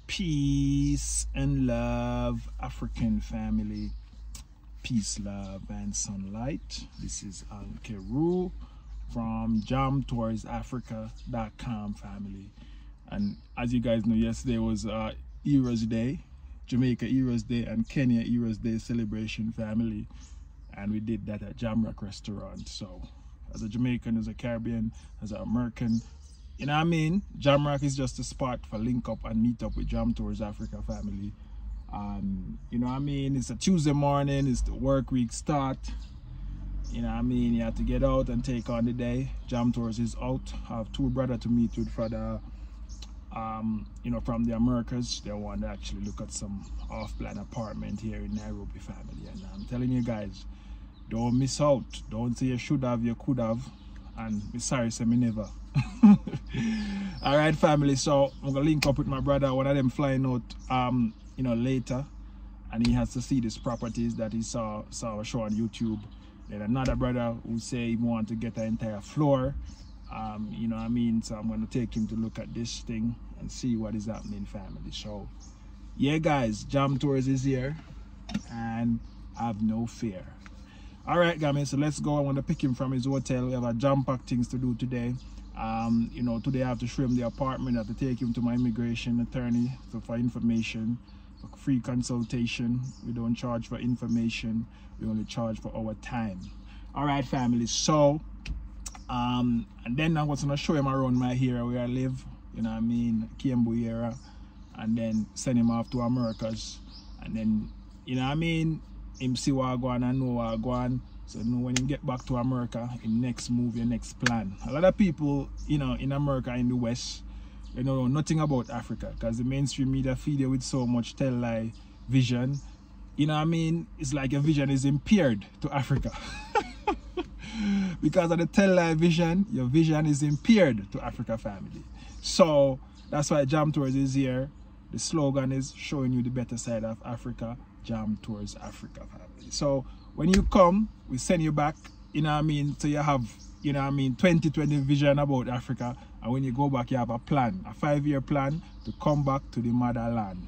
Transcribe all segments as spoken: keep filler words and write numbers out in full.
Peace and love, African family. Peace, love, and sunlight. This is Ankeru from jam tours africa dot com family. And as you guys know, yesterday was uh, Heroes Day, Jamaica Heroes Day and Kenya Heroes Day celebration family. And we did that at Jamrock Restaurant. So as a Jamaican, as a Caribbean, as an American, you know what I mean? Jamrock is just a spot for link up and meet up with Jam Tours Africa family. Um, you know what I mean? It's a Tuesday morning, it's the work week start. You know what I mean? You have to get out and take on the day. Jam Tours is out. I have two brothers to meet with for the, um, you know, from the Americas. They want to actually look at some off-plan apartment here in Nairobi family. And I'm telling you guys, don't miss out. Don't say you should have, you could have. And I'm sorry, say me never. All right family, so I'm gonna link up with my brother. One of them flying out um you know later, and he has to see these properties that he saw saw a show on YouTube. Then another brother who say he want to get an entire floor, um you know what I mean. So I'm gonna take him to look at this thing and see what is happening family. So yeah guys, Jam Tours is here and have no fear. All right guys, so let's go. I want to pick him from his hotel. We have a jam-packed things to do today. Um, you know, today I have to show him the apartment. I have to take him to my immigration attorney so for information, for free consultation. We don't charge for information, we only charge for our time. All right family, so um and then I'm going to show him around my area where I live, you know what I mean, Kiambu area, and then send him off to Americas, and then you know what I mean, him see what I go on and know what I go on. So you know, when you get back to America, in next move, your next plan. A lot of people, you know, in America, in the West, they know nothing about Africa because the mainstream media feed you with so much tell-lie vision. You know what I mean? It's like your vision is impaired to Africa. Because of the tell-lie vision, your vision is impaired to Africa family. So that's why Jam Tours is here. The slogan is showing you the better side of Africa, Jam Tours Africa family. So when you come, we send you back, you know what I mean, so you have, you know what I mean, twenty twenty vision about Africa, and when you go back, you have a plan, a five-year plan to come back to the motherland.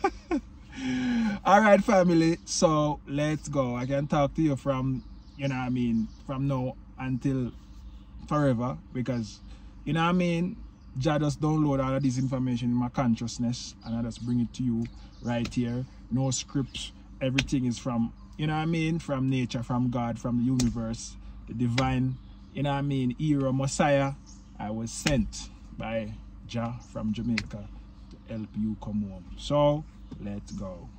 All right, family, so let's go. I can talk to you from, you know what I mean, from now until forever, because, you know what I mean, Jah just download all of this information in my consciousness, and I just bring it to you right here. No scripts, everything is from, you know what I mean, from nature, from God, from the universe, the divine, you know what I mean, hero, Messiah. I was sent by Jah from Jamaica to help you come home. So let's go.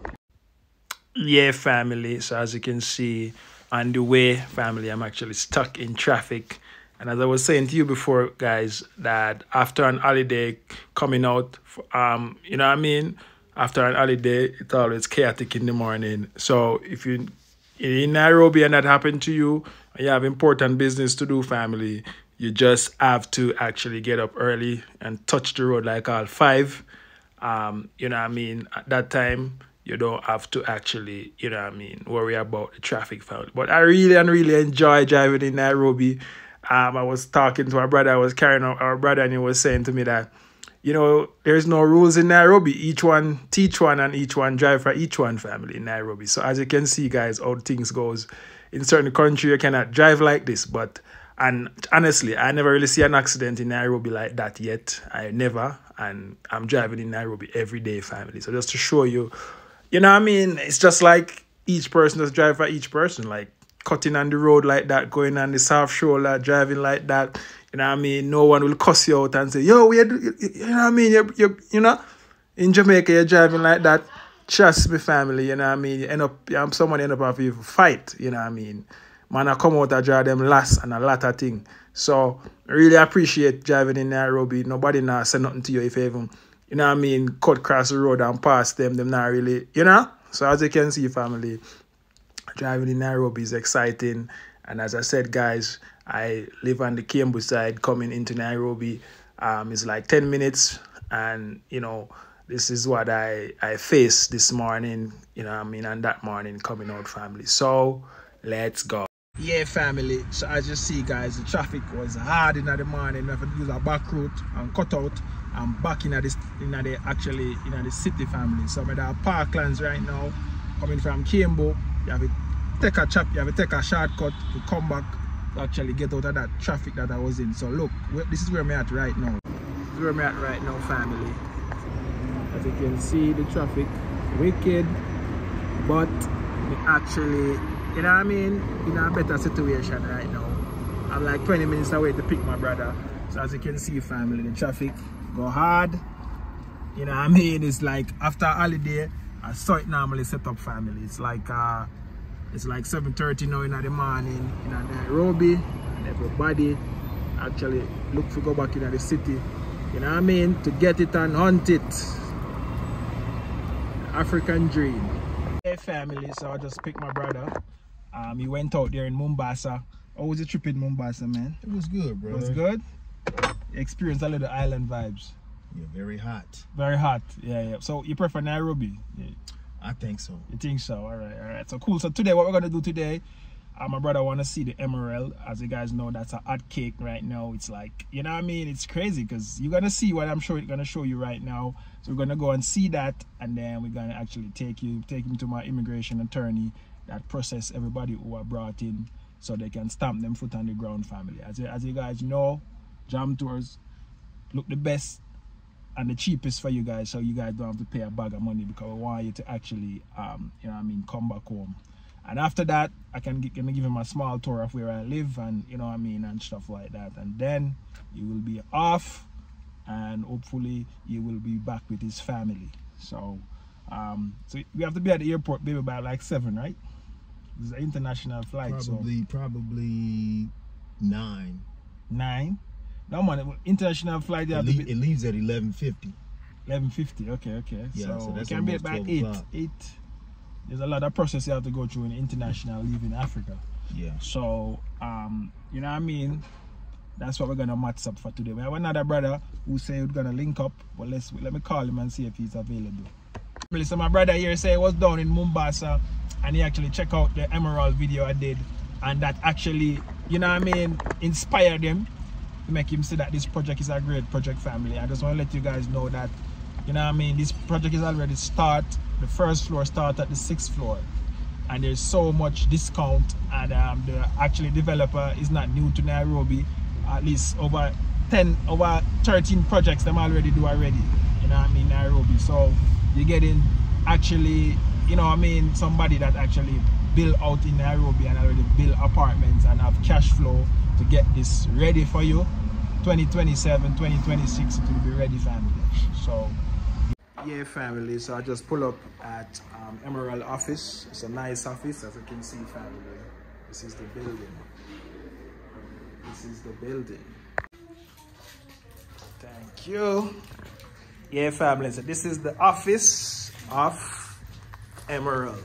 Yeah family, so as you can see on the way family, I'm actually stuck in traffic. And as I was saying to you before guys, that after an holiday coming out, um you know what I mean, after an holiday, it's always chaotic in the morning. So if you're in Nairobi and that happened to you, and you have important business to do, family, you just have to actually get up early and touch the road like all five. Um, you know what I mean? At that time, you don't have to actually, you know what I mean, worry about the traffic, family. But I really and really enjoy driving in Nairobi. Um, I was talking to our brother, I was carrying our, our brother, and he was saying to me that, you know, there's no rules in Nairobi. Each one teach one and each one drive for each one family in Nairobi. So as you can see, guys, how things goes. In certain country, you cannot drive like this. But, and honestly, I never really see an accident in Nairobi like that yet. I never. And I'm driving in Nairobi every day, family. So just to show you, you know what I mean? It's just like each person just drive for each person. Like cutting on the road like that, going on the south shoulder, driving like that. You know what I mean? No one will cuss you out and say, yo, we, you know what I mean? You, you, you know, in Jamaica, you're driving like that. Trust me, family, you know what I mean? You end up, you someone end up having a fight, you know what I mean? Man, I come out and drive them last and a lot of things. So, I really appreciate driving in Nairobi. Nobody now say nothing to you if you even, you know what I mean, cut across the road and pass them. Them not really, you know? So, as you can see, family, driving in Nairobi is exciting. And as I said, guys, I live on the Kiambu side coming into Nairobi. Um, it's like ten minutes. And, you know, this is what I, I faced this morning, you know what I mean, and that morning coming out, family. So, let's go. Yeah, family. So, as you see, guys, the traffic was hard in the morning. We have to use a back route and cut out. I'm back in this in the actually in the city family. So I'm at Parklands right now, coming from Kimbo. You have to take a chop, you have to take a shortcut to come back to actually get out of that traffic that I was in. So look, this is where I'm at right now. This is where I'm at right now, family. As you can see, the traffic wicked, but we actually, you know what I mean, in a better situation right now. I'm like twenty minutes away to pick my brother. So as you can see, family, the traffic go hard. You know what I mean? It's like after a holiday, I saw it normally set up, family. It's like uh it's like seven thirty now in the morning in Nairobi, and everybody actually look to go back in the city. You know what I mean? To get it and hunt it. African dream. Hey family, so I just picked my brother. Um, he went out there in Mombasa. How was the trip in Mombasa, man? It was good, bro. It was good? You experienced a little island vibes. Yeah, very hot. Very hot, yeah, yeah. So you prefer Nairobi? Yeah. I think so. You think so? All right, all right. So cool. So today, what we're gonna do today, uh, my brother want to see the emerald. As you guys know, that's a hot cake right now. It's like, you know what I mean? It's crazy because you're gonna see what I'm showing, gonna show you right now. So we're gonna go and see that, and then we're gonna actually take you, take him to my immigration attorney that process everybody who are brought in, so they can stamp them foot on the ground, family. As you, as you guys know, Jam Tours look the best and the cheapest for you guys, so you guys don't have to pay a bag of money, because we want you to actually, um, you know what I mean, come back home. And after that, I can give, can give him a small tour of where I live, and you know what I mean, and stuff like that. And then he will be off, and hopefully he will be back with his family. So, um, so we have to be at the airport maybe by like seven, right? It's an international flight. Probably, so. probably nine. Nine? No man, international flight. It, have le to be it leaves at eleven fifty. eleven fifty. Okay, okay. Yeah, so, so that's we can be almost by eight. Eight. o'clock. There's a lot of process you have to go through in international leave in Africa. Yeah. So, um, you know what I mean? That's what we're gonna match up for today. We have another brother who said we're gonna link up, but let's let me call him and see if he's available. So my brother here say he was down in Mombasa, and he actually checked out the emerald video I did, and that actually, you know what I mean, inspired him to make him say that this project is a great project, family. I just want to let you guys know that, you know what I mean, this project is already start. The first floor start at the sixth floor, and there's so much discount, and um, the actually developer is not new to Nairobi. At least over ten, over thirteen projects them already do already, you know what I mean, Nairobi. So you're getting actually, you know what I mean, somebody that actually build out in Nairobi and already build apartments and have cash flow to get this ready for you. twenty twenty-seven, twenty twenty-six, it will be ready, family. So yeah, family, so I just pull up at um, Emerald office. It's a nice office, as you can see, family. This is the building. This is the building. Thank you. Yeah, family, so this is the office of Emerald.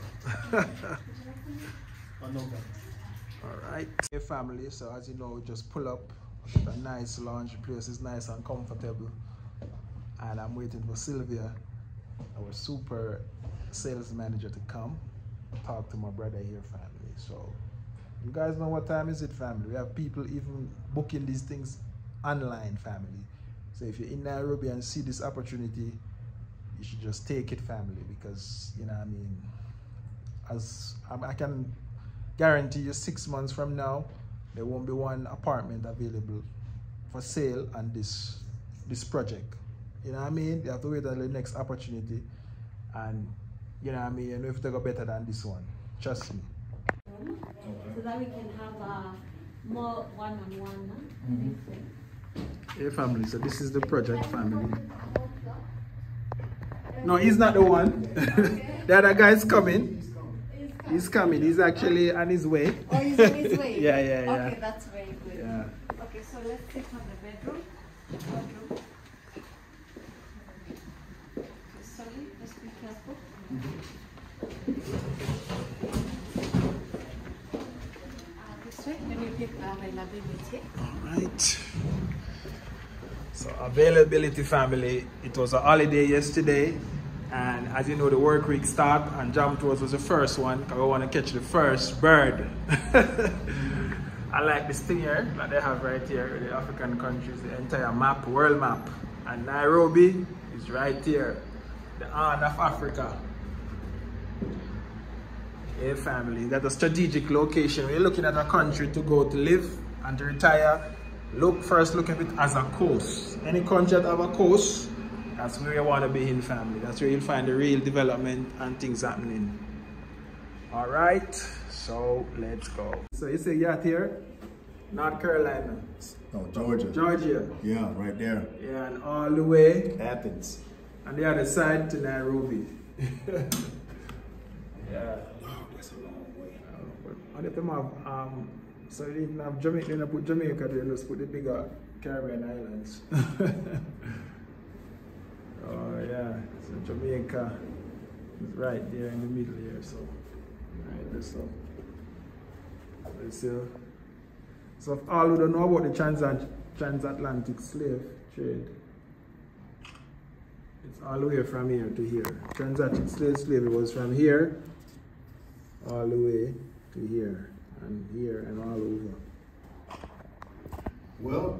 Alright. Hey family, so as you know, we just pull up a nice lounge place. It's nice and comfortable. And I'm waiting for Sylvia, our super sales manager, to come talk to my brother here, family. So you guys know what time is it, family? We have people even booking these things online, family. So if you're in Nairobi and see this opportunity, you should just take it, family, because, you know what I mean, as um, I can guarantee you, six months from now, there won't be one apartment available for sale on this this project. You know what I mean? You have to wait until the next opportunity, and you know what I mean, you know if they go better than this one. Trust me. So that we can have a more one-on-one. Huh? Mm-hmm. Hey family, so this is the project, family. No, he's not the one. The other guy is coming. He's coming. He's actually on his way. Oh, he's on his way? Yeah, yeah, yeah. Okay, that's very good. Yeah. Okay, so let's sit on the bedroom. bedroom. Sorry, just be careful. Mm-hmm. Uh, this way, let me pick the availability. All right. So availability, family. It was a holiday yesterday. And as you know, the work week start, and Jam Tours was the first one, because we want to catch the first bird. I like this thing here that they have right here, the African countries, the entire map, world map. And Nairobi is right here, the Horn of Africa. Hey family, that's a strategic location. When you're looking at a country to go to live and to retire, look first look at it as a coast. Any country that have a coast, that's where you want to be in, family. That's where you'll find the real development and things happening. All right, so let's go. So you say you're here, North Carolina. No, Georgia. Georgia. Yeah, right there. Yeah, and all the way Athens. on the other side to Nairobi. Yeah. Wow, that's a long way. Uh, but them have, um, so they didn't have Jamaica, they didn't put Jamaica there, just put the bigger Caribbean islands. Oh yeah, so Jamaica is right there in the middle here, so right there, so. So, so if all who don't know about the transat transatlantic slave trade, it's all the way from here to here. Transatlantic slave slavery was from here all the way to here and here and all over. Well,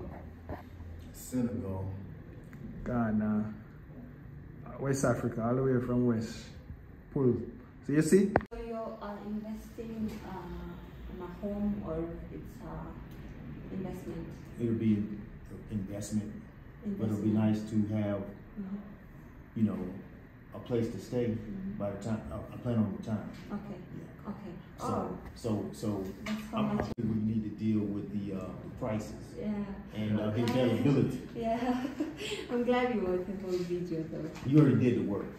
Senegal. Ghana, West Africa, all the way from West. Pull. So you see? So you are investing uh, in a home or it's uh, investment? It'll be an investment, but it'll be Investment. nice to have, Mhm. you know, a place to stay Mhm. by the time, I I plan on retirement. Okay. Yeah. Okay. So, Oh, so, so, that's how I'm, much. we need to deal with the, uh, the prices Yeah. and uh, the Okay. availability. Yeah. I'm glad you worked the whole video though. You already did the work.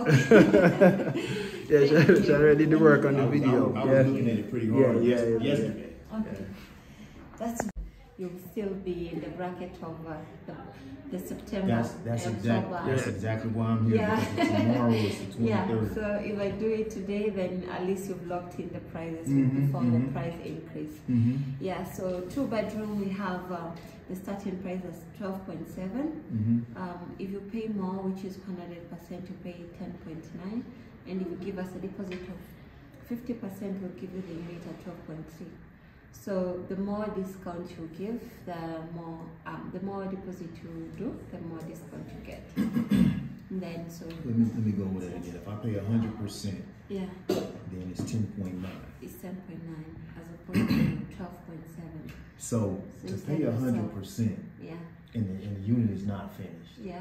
Okay. Yeah, she, she already did the work on I the was- video. I was, I Yeah. was looking at it pretty Yeah, hard yeah, yes- yeah. yesterday. Okay. That's you'll still be in the bracket of uh, the, the September. That's, that's and exactly, October. that's exactly why I'm here. Yeah. because Tomorrow is the Yeah, twenty-third. so if I do it today, then at least you've locked in the prices Mhm, before mhm. the price increase. Mm-hmm. Yeah, so two bedroom we have uh, the starting price is twelve point seven. Mm-hmm. Um, if you pay more, which is one hundred percent, you pay ten point nine. And if you give us a deposit of fifty percent, we'll give you the unit at twelve point three. So the more discount you give, the more um, the more deposit you do, the more discount you get. And then so Let me, let me go with that again. If I pay a hundred percent, yeah, then it's ten point nine. it's ten point nine as opposed to twelve point seven. So So to it's pay like a a hundred sub. percent Yeah, and the, and the unit is not finished, yeah.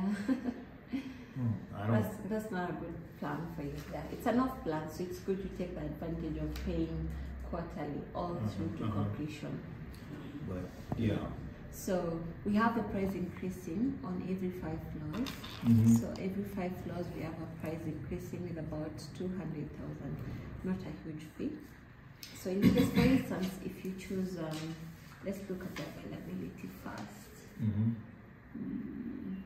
hmm, I don't. That's that's not a good plan for you. Yeah, it's an off plan, so it's good to take the advantage of paying quarterly all through to Uh-huh. completion. But yeah. So we have the price increasing on every five floors. Mhm. So every five floors we have a price increasing with about two hundred thousand, not a huge fee. So in case, for instance, if you choose, um, let's look at the availability first. Mm-hmm. Mm.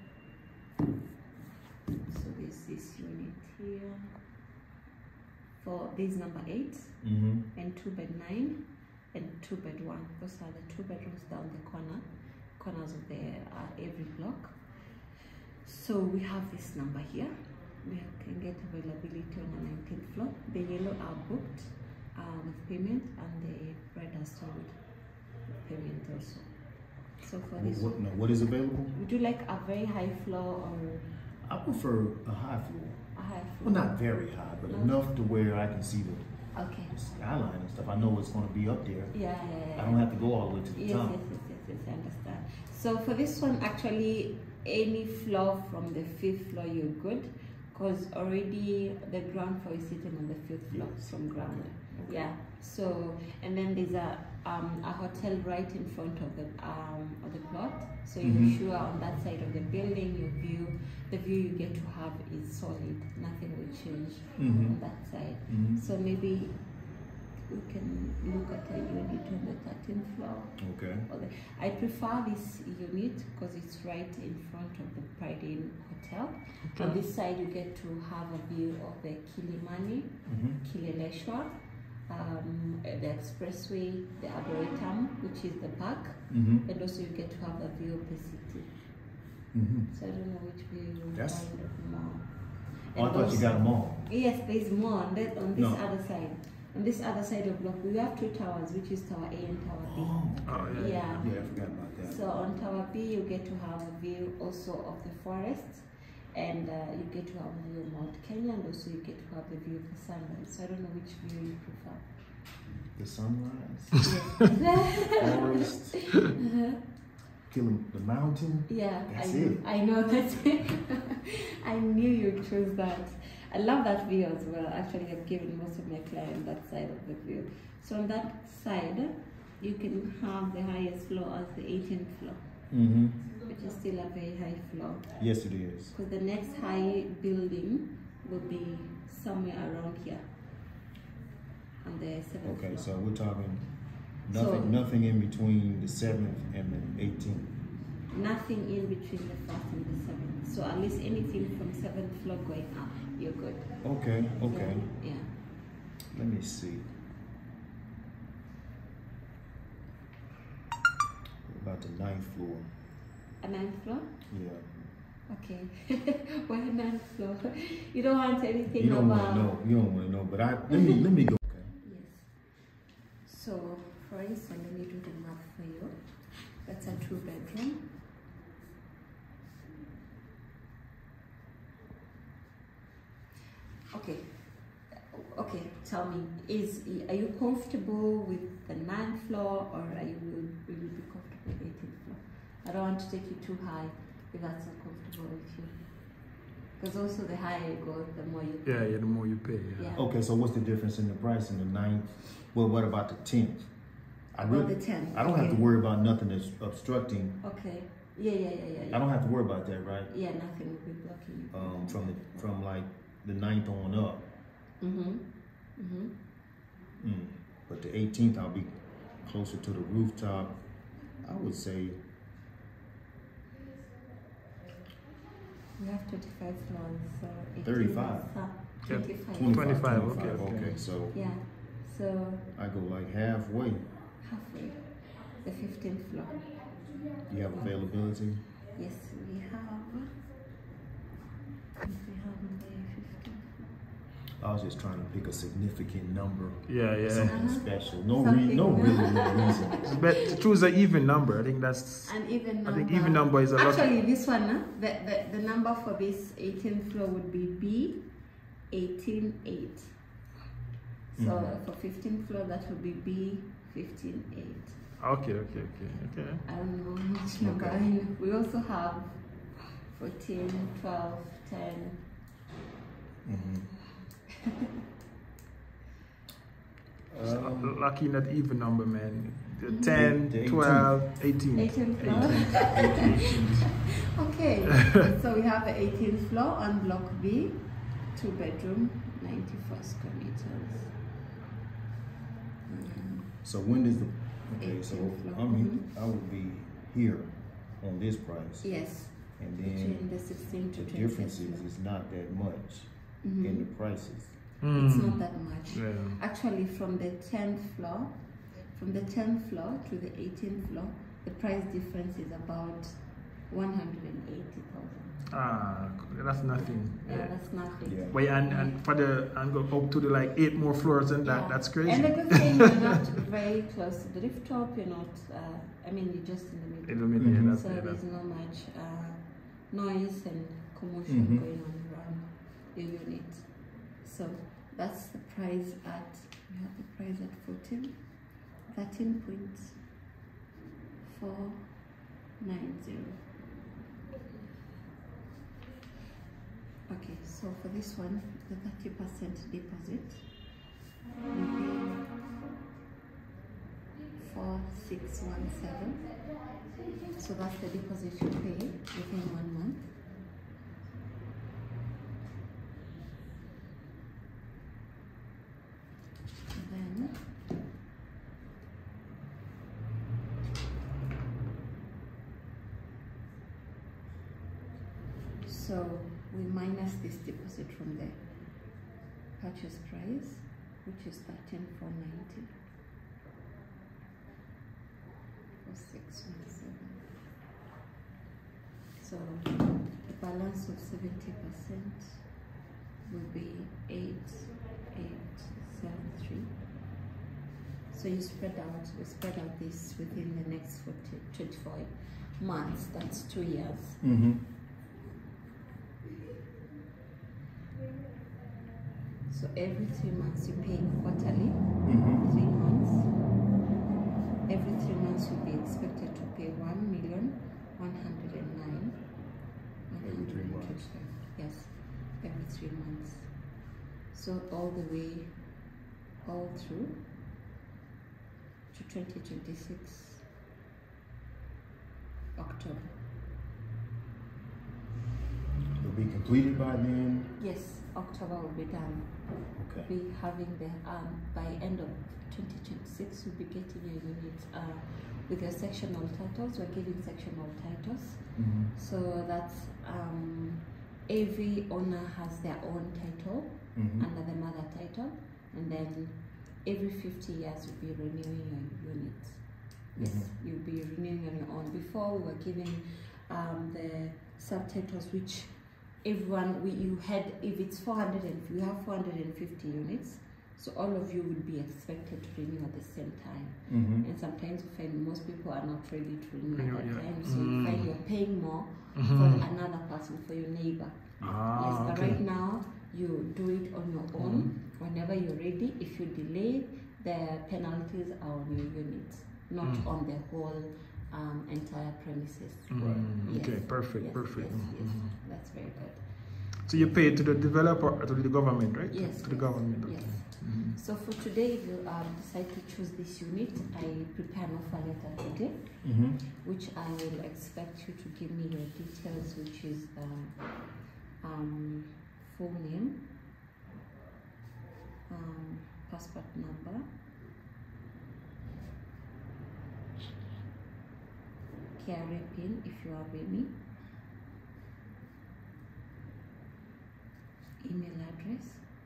So there's this unit here. For this number eight Mm-hmm. and two bed nine and two bed one. Those are the two bedrooms down the corner, corners of the uh, every block. So we have this number here. We can get availability on the nineteenth floor. The yellow are booked uh, with payment, and the red are sold with payment also. So for this, What, no, what is available? would you like a very high floor or I prefer a high floor. a high Well, floor? not very high, but No. enough to where I can see the Okay. skyline and stuff. I know it's going to be up there. Yeah, yeah, yeah. I don't have to go all the way to the Yes, top. yes, yes, yes, yes, I understand. So for this one, actually, any floor from the fifth floor, you're good, because already the ground floor is sitting on the fifth floor Yes. from ground. Okay. Yeah. So and then there's a um, a hotel right in front of the um, of the plot. So you're Mhm. sure on that side of the building, your view, the view you get to have is solid. Nothing will change Mhm. on that side. Mhm. So maybe we can look at a unit on the thirteenth floor. Okay. Okay. I prefer this unit because it's right in front of the Pride Inn Hotel. On this side, you get to have a view of the Kilimani, Mm-hmm. Kileleshwa, um, the expressway, the Arboretum, which is the park, Mm-hmm. and also you get to have a view of the city. Mm-hmm. So I don't know which view you would That's- find more. Oh, I And thought you also- got them all. Yes, there's more on that on this No. other side. On this other side of block, we have two towers, which is Tower A and Tower B. Oh, Oh, yeah. Yeah. yeah, I forgot about that. So on Tower B, you get to have a view also of the forest, and uh, you get to have a view of Mount Kenya, and also you get to have the view of the sunrise. So I don't know which view you prefer. The sunrise, Yeah. forest, killing the mountain. Yeah, That's I, it. I know that. I knew you chose that. I love that view as well. Actually, I've given most of my clients that side of the view. So on that side, you can have the highest floor as the eighteenth floor, Mm-hmm. which is still a very high floor. Yes, it is. Because the next high building will be somewhere around here, on the seventh Okay, floor. so we're talking nothing, So- nothing in between the seventh and the eighteenth. Nothing in between the first and the seventh. So at least anything from seventh floor going up, you're good. Okay, okay. Yeah. Let me see. What about the ninth floor? A ninth floor? Yeah. Okay. Why a ninth floor? You don't want anything You don't want about. to know. You don't want to know. But I let me let me go. Okay. Yes. So, for instance, let me do the math for you. That's a two bedroom. Okay. Okay, tell me, is are you comfortable with the ninth floor, or are you will, will you be comfortable with eighteenth floor? I don't want to take you too high if that's not comfortable with you. Because also the higher you go, the more you pay. Yeah, yeah, the more you pay. Yeah. Yeah. Okay. So what's the difference in the price in the ninth? Well, what about the tenth? I About really, the tenth. I don't have okay. to worry about nothing that's obstructing. Okay. Yeah, yeah, yeah, yeah. yeah. I don't have to worry about that, right? Yeah, nothing will be blocking you. Um, from the from like the ninth on up. Mm-hmm. Mm-hmm. Mm. But the eighteenth, I'll be closer to the rooftop. I would say We have twenty-five floors, so eighteen thirty-five. is, uh, Yeah, twenty-five. twenty-five, twenty-five, okay, okay. Okay, so Yeah, so I go like halfway. halfway, the fifteenth floor. You have availability? Yes, we have. Yes, we have on the fifteenth floor. I was just trying to pick a significant number. Yeah, yeah. Something Uh-huh. special. No, re- Something. no really no reason. But to choose an even number, I think that's. An even number. I think even number is a lot. Actually, this one, huh? the, the, the number for this eighteenth floor would be B eighteen eight. So Mhm. for fifteenth floor, that would be B fifteen eight. Okay, okay, okay, okay. I don't know which number. Okay. I mean, we also have fourteen, twelve, ten. Mhm. So, Um, lucky in that even number, man. The Mhm. ten, The twelve, eighteen. eighteenth floor. Okay, so we have the eighteenth floor on block B, two bedroom, ninety-four square meters. Mm, so when does the okay? So eighteenth floor. I mean, I would be here on this price, Yes, and between then the sixteen to the twenty. differences is not that much in the prices. It's Mm. not that much. Yeah. Actually, from the tenth floor, from the tenth floor to the eighteenth floor, the price difference is about one hundred eighty thousand. Ah, that's nothing. Yeah, Yeah. that's nothing. Yeah. But yeah, and, and for the and go up to the like eight more floors and that Yeah. that's crazy. And the good thing, you're not very close to the rooftop. You're not. Uh, I mean, you're just in the middle. In the middle, yeah, Mhm. that's, So yeah, there's that's not much uh, noise and commotion Mhm. going on around your unit. So that's the price at, we have the price at fourteen, thirteen point four nine zero. Okay, so for this one, the thirty percent deposit will be four six one seven. So that's the deposit you pay within one month. And then so we minus this deposit from the purchase price, which is thirteen four ninety. six one seven. So the balance of seventy percent will be eight eight seven three. So you spread out, you spread out this within the next forty, twenty-four months. That's two years. Mm-hmm. So every three months you pay quarterly. Mm-hmm. Three months. Every three months you'll be expected to pay one million one hundred and nine. Every three months. Yes, every three months. So all the way, all through to twenty twenty-six October. It'll be completed by then. Yes, October will be done. Okay. Be having the um by end of twenty twenty-six you'll be getting your units uh with your sectional titles. We're giving sectional titles. Mm-hmm. So that's um every owner has their own title Mm-hmm. under the mother title, and then every fifty years you'll be renewing your units. Yes, Mhm. you'll be renewing on your own. Before we were giving um, the subtitles, which everyone we you had if it's four hundred and we have four hundred fifty units, so all of you would be expected to renew at the same time. Mm-hmm. And sometimes you find most people are not ready to renew Renew, at that yeah. time, so Mm. you find you're paying more Mhm. for another person, for your neighbor. Ah, Yes, but okay. right now you do it on your own whenever you're ready. If you delay, the penalties are on your unit, not Mm. on the whole um, entire premises. Mm, Yes, okay, perfect, yes, perfect. Yes, yes, Mhm. that's very good. So you pay to the developer or to the government, right? Yes, To the yes, government. Okay. yes. Mhm. So for today, if you um, decide to choose this unit, I prepare an offer letter today, Mm-hmm. which I will expect you to give me your details, which is uh, um, full name, um, passport number, K R A pin if you have any, email address,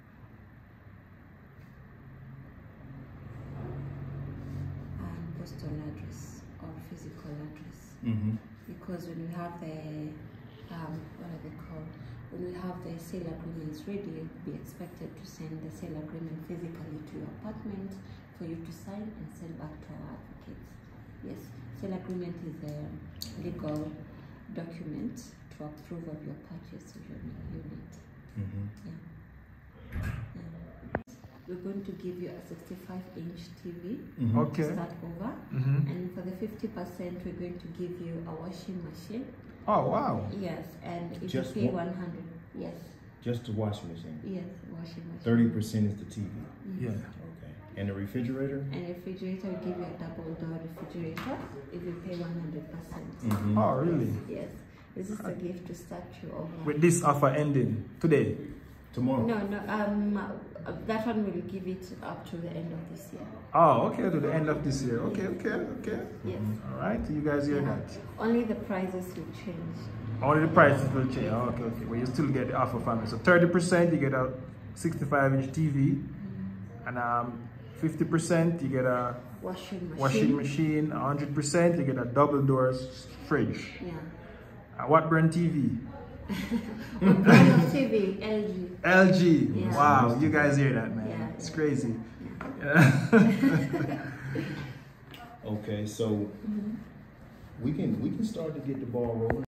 and postal address or physical address. Mm-hmm. Because when we have the um, what are they called? When we have the sale agreements ready, you'll be expected to send the sale agreement physically to your apartment for you to sign and send back to our advocates. Yes, sale agreement is a legal document to approve of your purchase of your unit. Mm-hmm. Yeah. Yeah. We're going to give you a sixty-five inch T V Mm-hmm. Okay. to start over. Mhm. And for the fifty percent, we're going to give you a washing machine. Oh wow. Yes, and if Just you pay one- one hundred, yes, Just the washing machine. yes, washing machine. Thirty percent is the T V. Mhm. Yeah. Okay. And the refrigerator. And refrigerator, we give you a double door refrigerator if you pay one hundred percent. Mm-hmm. Oh really? Yes, this is a gift to start you over. With this offer ending today. Tomorrow. No, no, um, uh, that one will give it up to the end of this year. Oh, okay, to the end of this year. Okay, okay, okay. Yes. All right, you guys hear Yeah. that? Only the prices will change. Only the prices will change. Oh, okay, okay. But you still get the offer from it. So thirty percent, you get a sixty-five inch T V, and um, fifty percent, you get a Washing machine. washing machine. one hundred percent, you get a double doors fridge. Yeah. Uh, what brand T V? What brand of T V? L G. L G. Yeah. Wow, you guys hear that, man? Yeah, It's yeah. crazy. Okay, so we can we can start to get the ball rolling.